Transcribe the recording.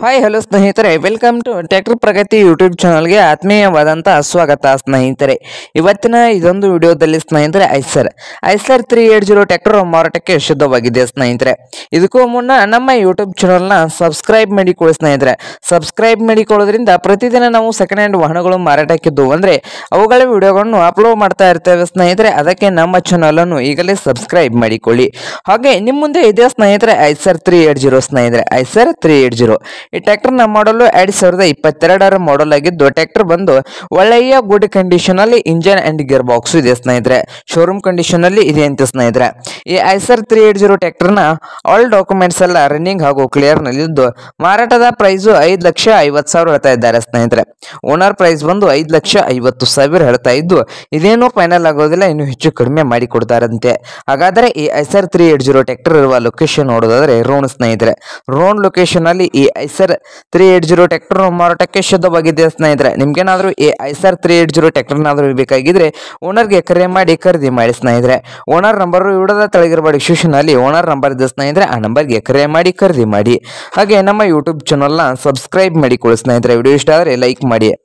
Hi hello ಸ್ನೇಹಿತರೆ, welcome to tractor Pragati YouTube ಚಾನಲ್ಗೆ ಆತ್ಮೀಯವಾದಂತಹ ಸ್ವಾಗತ ಸ್ನೇಹಿತರೆ. ಇವತ್ತಿನ ಇದೊಂದು ವಿಡಿಯೋದಲ್ಲಿ ಸ್ನೇಹಿತರೆ ಐಸರ್ 380 ಟ್ರ್ಯಾಕ್ಟರ್ ಮಾರಾಟಕ್ಕೆ ಶುದ್ಧವಾಗಿದೆ ಸ್ನೇಹಿತರೆ. ಇದಕ್ಕೂ ಮುನ್ನ ನಮ್ಮ ಯೂಟ್ಯೂಬ್ ಚಾನಲ್ನ ಸಬ್ಸ್ಕ್ರೈಬ್ ಮಾಡಿಕೊಳ್ಳಿ ಸ್ನೇಹಿತರೆ. ಸಬ್ಸ್ಕ್ರೈಬ್ ಮಾಡಿಕೊಳ್ಳೋದ್ರಿಂದ ಪ್ರತಿದಿನ ನಾವು ಸೆಕೆಂಡ್ ಹ್ಯಾಂಡ್ ವಾಹನಗಳು ಮಾರಾಟಕ್ಕಿದ್ದು ಅಂದರೆ ಅವುಗಳ ವಿಡಿಯೋಗಳನ್ನು ಅಪ್ಲೋಡ್ ಮಾಡ್ತಾ ಇರ್ತೇವೆ ಸ್ನೇಹಿತರೆ. ಅದಕ್ಕೆ ನಮ್ಮ ಚಾನಲನ್ನು ಈಗಲೇ ಸಬ್ಸ್ಕ್ರೈಬ್ ಮಾಡಿಕೊಳ್ಳಿ. ಹಾಗೆ ನಿಮ್ಮ ಮುಂದೆ ಇದೆ ಸ್ನೇಹಿತರೆ ಐಸರ್ 380 ಸ್ನೇಹಿತರೆ. ಐಸರ್ 380 ಈ ಟ್ರ್ಯಾಕ್ಟರ್ ನ ಮಾಡಲು 2022 ಮಾಡಲ್ ಆಗಿದ್ದು, ಟ್ರ್ಯಾಕ್ಟರ್ ಬಂದು ಒಳ್ಳೆಯ ಗುಡ್ ಕಂಡೀಷನ್ ಅಲ್ಲಿ ಇಂಜಿನ್ ಅಂಡ್ ಗೇರ್ ಬಾಕ್ಸ್ ಇದೆ ಸ್ನೇಹಿತರೆ. ಶೋರೂಮ್ ಕಂಡೀಷನ್ ಅಲ್ಲಿ ಇದೆ ಅಂತ ಸ್ನೇಹಿತರೆ. ಈ ಐಸರ್ 380 ಟ್ರ್ಯಾಕ್ಟರ್ ನ ಆಲ್ ಡಾಕ್ಯುಮೆಂಟ್ಸ್ ಎಲ್ಲ ರನ್ನಿಂಗ್ ಹಾಗೂ ಕ್ಲಿಯರ್ ನಲ್ಲಿದ್ದು, ಮಾರಾಟದ ಪ್ರೈಸ್ 5,50,000 ಹೇಳ್ತಾ ಇದ್ದಾರೆ ಸ್ನೇಹಿತರೆ. ಓನರ್ ಪ್ರೈಸ್ ಬಂದು 5,50,000 ಹೇಳ್ತಾ ಇದ್ದು, ಇದೇನು ಫೈನಲ್ ಆಗೋದಿಲ್ಲ, ಇನ್ನು ಹೆಚ್ಚು ಕಡಿಮೆ ಮಾಡಿ ಕೊಡ್ತಾರಂತೆ. ಹಾಗಾದ್ರೆ ಈ ಐಸರ್ 380 ಟ್ರ್ಯಾಕ್ಟರ್ ಇರುವ ಲೊಕೇಶನ್ ನೋಡೋದಾದ್ರೆ ರೋಣ ಸ್ನೇಹಿತರೆ. ರೋಣ ಲೊಕೇಶನ್ ಅಲ್ಲಿ ಈ ಐಸರ್ 380 ಟ್ರ್ಯಾಕ್ಟರ್ ಮಾರಾಟಕ್ಕೆ ಶುದ್ಧವಾಗಿದೆ ಸ್ನೇಹಿತರೆ. ನಿಮ್ಗೇನಾದ್ರೂ ಈ ಐಸರ್ 380 ಟ್ರ್ಯಾಕ್ಟರ್ ನಾದ್ರೂ ಬೇಕಾಗಿದ್ರೆ ಓನರ್ಗೆ ಕರೆ ಮಾಡಿ ಖರೀದಿ ಮಾಡಿ ಸ್ನೇಹಿತರೆ. ಓನರ್ ನಂಬರ್ ವಿಡಿಯೋದ ತೆಳಗಿರುವ ಡಿಸ್ಕ್ರಿಪ್ಷನ್ ಅಲ್ಲಿ ಓನರ್ ನಂಬರ್ ಇದೆ ಸ್ನೇಹಿತರೆ. ಆ ನಂಬರ್ಗೆ ಕರೆ ಮಾಡಿ ಖರೀದಿ ಮಾಡಿ. ಹಾಗೆ ನಮ್ಮ ಯೂಟ್ಯೂಬ್ ಚಾನಲ್ನ ಸಬ್ಸ್ಕ್ರೈಬ್ ಮಾಡಿಕೊಳ್ಳಿ ಸ್ನೇಹಿತರೆ. ವಿಡಿಯೋ ಇಷ್ಟ ಆದರೆ ಲೈಕ್ ಮಾಡಿ.